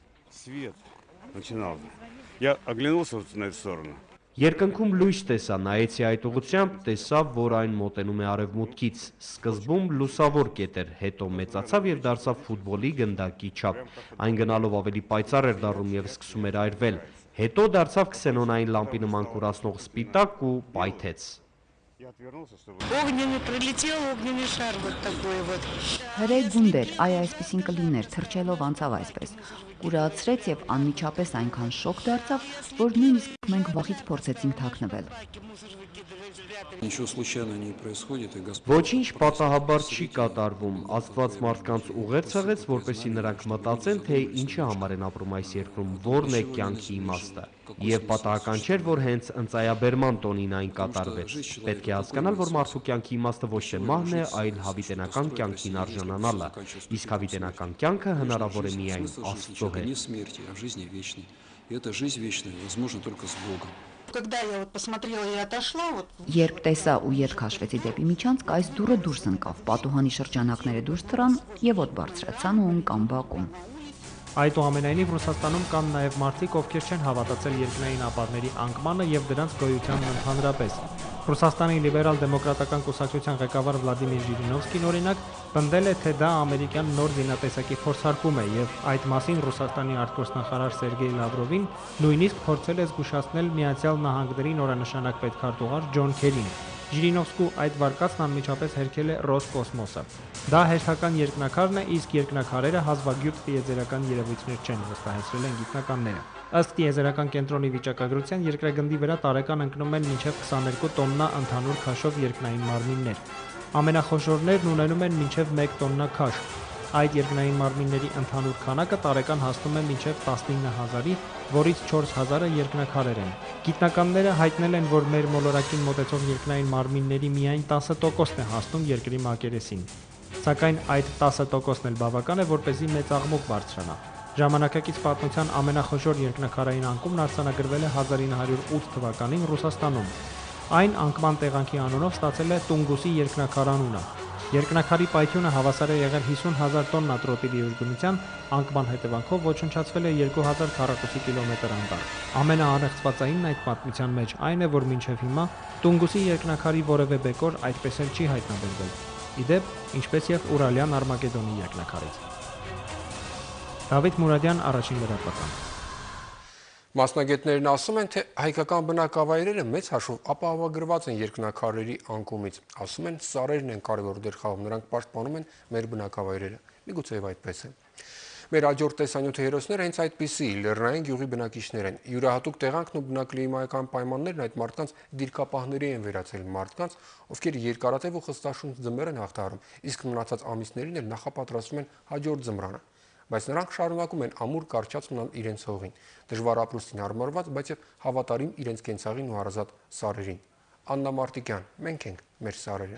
Я оглянулся на эту сторону. Երկնքում լույս տեսա, նայեցի այդ ուղղությամբ, տեսավ, որ այն մոտենում է արևմուտքից։ Սկզբում լուսավոր կետ էր, հետո մեծացավ եւ դարձավ ֆուտբոլի գնդակի չափ։ Այն գնալով ավելի պայծառ էր դառնում եւ սկսում էր այրվել։ Հետո դարձավ քսենոնային լամպի նման կուրացնող սպիտակ ու պայթեց։ Огненный прилетел, огненный шар вот такой вот. Հրեկ գունդեր, այ այսպեսին կլիներ, թրջելով անցավ այսպես։ Կուրացրեց եւ անմիջապես այնքան շոկ դարձավ, որ նույնիսկ մենք վախից փորձեցինք թաքնվել։ Ничего случайно не происходит, и Господь. Ոչինչ պատահաբար չի կատարվում, Աստված մարդկանց ուղերձ եղեց, որպեսզի նրանք մտածեն, թե ինչի համար են ապրում այս երկրում, որն է կյանքի իմաստը։ Եվ պատահական չէր, որ հենց ընծայաբերման տոնին այն կատարվեց։ Պետք է հասկանալ, որ մարդու կյանքի իմաստը ոչ թե մահն է, այլ հավիտենական կյանքին արժանանալը։ Իսկ հավիտենական կյանքը հնարավոր է միայն Աստծո հետ։ Не смерти, а жизни вечной. И эта жизнь вечная возможна только с Богом. Когда я вот посмотрела и отошла, вот. Երբ տեսա ու ետ քաշվեցի դեպի միջանցք, այս դուռը դուրս ընկավ, պատուհանի շրջանակները դուրս թռան եւ ոտ բարձրացան ու ընկան բակում։ Այդուամենայնիվ Ռուսաստանում կան նաև մարդիկ, ովքեր չեն հավատացել երկնային ապարների անկմանը եւ դրանց գոյությանն ընդհանրապես։ Ռուսաստանի լիբերալ-դեմոկրատական կուսակցության ղեկավար Վլադիմիր Ժիրինովսկին օրինակ պնդել է, թե դա ամերիկյան նոր զինատեսակի փորձարկում է եւ այդ մասին Ռուսաստանի արտգործնախարար Սերգեյ Լավրովին նույնիսկ փորձել է զգուշացնել Միացյալ Նահանգների նորանշանակ պետքարտուղար Ջոն Քերին։ Ժիրինովսկու այդ վարկածն անմիջապես հերքել է Ռոսկոսմոսը։ Դա հերթական երկնաքարն է, իսկ երկնաքարերը հազվագյուտ տիեզերական երևույթներ չեն, վստահեցրել են գիտնականները։ Ըստ տիեզերական կենտրոնի վիճակագրության երկրագնդի վրա տարեկան ընկնում են մինչև 22 տոննա ընդհանուր քաշով երկնային մարմիններ։ Ամենախոշորներն ունենում են մինչև 1 տոննա քաշ։ Այդ երկնային մարմինների ընդհանուր քանակը տարեկան հասնում է մինչև 19,000-ի, որից 4,000-ը երկնաքարեր են։ Գիտնականները հայտնել են, որ մեր մոլորակին մոտեցող երկնային մարմինների միայն 10%-ն է հասնում երկրի մակերեսին։ Սակայն այդ 10%-ն էլ բավական է, որպեսզի մեծ աղմուկ բարձրանա։ Ժամանակակից պատմության ամենախոշոր երկնաքարային անկումն արձանագրվել է 1908 թվականին Ռուսաստանում։ Այն անկման տեղանքի անունով ստացել է Տունգուսի երկնաքար անունը։ Երկնաքարի պայթյունը հավասար է եղել 50,000 տոննա տրոտիլի ուժգնության, անկման հետևանքով ոչնչացվել է 2000 քառակուսի կիլոմետր անտառ։ Ամենաանեղծվածայինն այդ պատմության մեջ այն է, որ մինչև հիմա Տունգուսի երկնաքարի որևէ բեկոր այդպես էլ չի հայտնաբերվել։ Ի դեպ, ինչպես եւ Ուրալյան Արմագեդոնի երկնաքարից։ Դավիթ Մուրադյան, առաջին լրատվական։ Մասնագետներն ասում են, թե հայկական բնակավայրերը մեծ հաշվով ապահովագրված են երկնաքարերի անկումից։ Ասում են, սարերն են կարևոր դեր խաղում, նրանք պաշտպանում են մեր բնակավայրերը։ Միգուցե եւ այդպես է։ Մեր հաջորդ տեսանյութի հերոսները հենց այդպիսի լեռնային գյուղի բնակիչներ են։ Յուրահատուկ տեղանքն ու բնակլիմայական պայմաններն այդ մարդկանց դիրքապահների են վերածել, մարդկանց, ովքեր երկարատև ու խստաշունչ ձմեռ են հաղթահարում, իսկ մնացած ամիսներին էլ նախապատրաստվում են հաջորդ ձմռանը։ Բայց նրանք շարունակում են ամուր կարճած մնալ իրենց հողին, դժվար ապրուստին հարմարված, բայց եւ հավատարիմ իրենց կենցաղին ու հարազատ սարերին։ Աննա Մարտիկյան, մենք ենք մեր սարերը։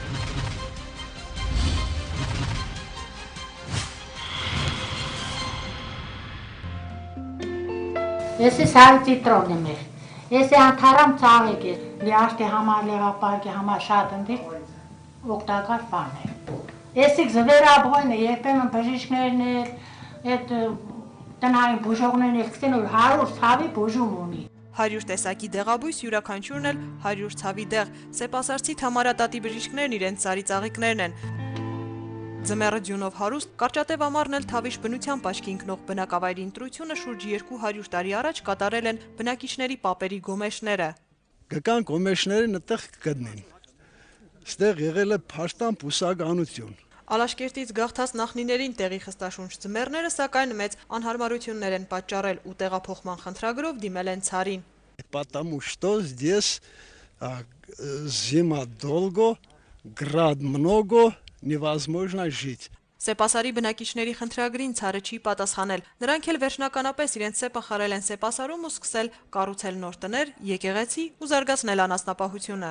Ես սայցիտրոն եմ։ Ես անթարամ ծաղիկ է։ Լիաշտի համար լեղապարկի համար շատ ընդիր օգտակար բան է։ Ես զվերաբոյն է, երբեմն բժիշկներն էլ, այդ տնային բուժողներն էլ կսեն, որ 100 ցավի բուժում ունի։ 100 տեսակի դեղաբույս յուրաքանչյուրն էլ 100 ցավի դեղ։ Սեպասարցի Թամարատատի բժիշկներն իրենց ծարի ծաղիկներն են։ Ձմեռը ձյունով հարուստ, կարճատև ամառն էլ թավիշ բնությամբ աչքի ընկնող բնակավայրի ընտրությունը շուրջ 200 տարի առաջ կատարել են բնակիչների պապերի գոմեշները։ Գկան գոմեշները նտեղ կգտնեն։ Ստեղ եղել է փաշտան բուսականություն։ Ալաշկերտից գաղթած նախնիներին տեղի խստաշունչ ձմեռները սակայն մեծ անհարմարություններ են պատճառել ու տեղափոխման խնդրագրով դիմել են ցարին։ Потому что здесь зима долго, град много, невозможно жить. Սեպասարի բնակիչների խնդրագրին ցարը չի պատասխանել։ Նրանք էլ վերջնականապես իրենց սեպը խարել են սեպասարում ու սկսել կառուցել նոր տներ, եկեղեցի ու զարգացնել անասնապահությունը։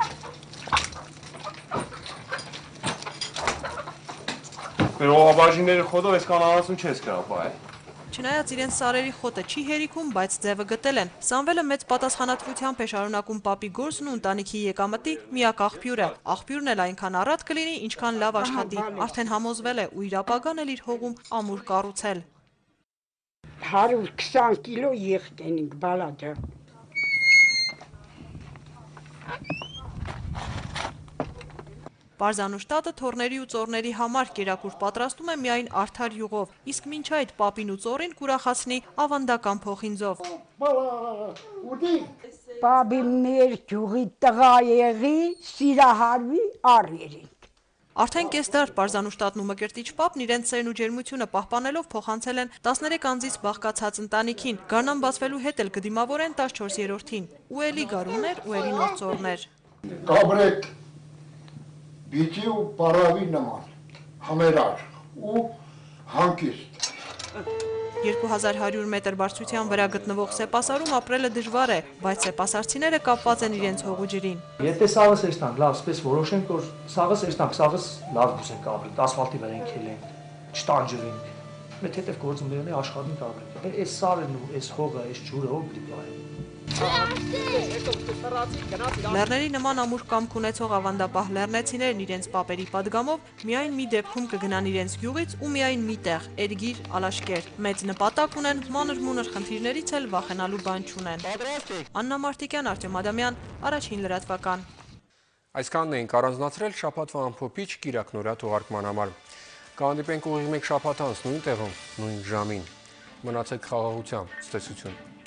Վերողաբաժինների խոտով այսքան անասուն չես կարող բայ։ Չնայած իրենց սարերի խոտը չի հերիքում, բայց ձևը գտել են։ Սամվելը մեծ պատասխանատվությամբ է շարունակում պապի գործն ու ընտանիքի եկամտի միակ աղբյուրը։ Աղբյուրն էլ այնքան առատ կլինի, ինչքան լավ աշխատի։ Արդեն համոզվել է ու իր ապագան էլ իր հողում ամուր կառուցել։ 120 կիլո եղտ ենք բալաջը։ Պարզանուշտատը թորների ու ծորների համար կերակուր պատրաստում է միայն արդար յուղով, իսկ մինչ այդ պապին ու ծորին կուրախացնի ավանդական փոխինձով։ Պապի մեր յուղի տղա եղի, սիրահարվի առերինք։ Արդեն կես դար Պարզանուշտատն ու Մկրտիչ պապն իրենց սերն ու ջերմությունը պահպանելով փոխանցել են 13 անձից բաղկացած ընտանիքին, գարնան բացվելու հետ էլ կդիմավորեն 14-րդին, ու էլի գարուններ ու էլի նոր ծորներ։ Բիթի ու պարավի նման, համերար ու հանկիստ։ 2100 մետր բարձրության վրա գտնվող սեպասարում ապրելը դժվար է, բայց սեպասարցիները կապված են իրենց հողու ջրին։ Եթե սաղս էստանք, լավ, սպես որոշենք, որ սաղս էստանք, սաղս լավ գուսենք ապրենք, ասֆալտի վրա ենք ելենք, չտանջվենք, մետ հետև գործունեորեն աշխատենք ապրենք։ Այս սարերն ու այս հողը, այս ջուրը հող պիտի պահենք։ Լեռների նման ամուր կամք ունեցող ավանդապահ լեռնեցիներն իրենց պապերի պատգամով միայն մի դեպքում կգնան իրենց գյուղից ու միայն մի տեղ՝ Էրգիր, Ալաշկեր։ Մեծ նպատակ ունեն, մանր-մունր խնդիրներից էլ վախենալու բան չունեն։ Աննա Մարտիկյան, Արտյոմ Ադամյան, Առաջին լրատվական։ Այսքանն էինք առանձնացրել շաբաթվա ամփոփիչ կիրակնօրյա թողարկման համար։ Կհանդիպենք ուղիղ մեկ շաբաթ անց նույն տեղում, նույն ժամին։ Մնացեք խաղաղությամբ, ցտեսություն։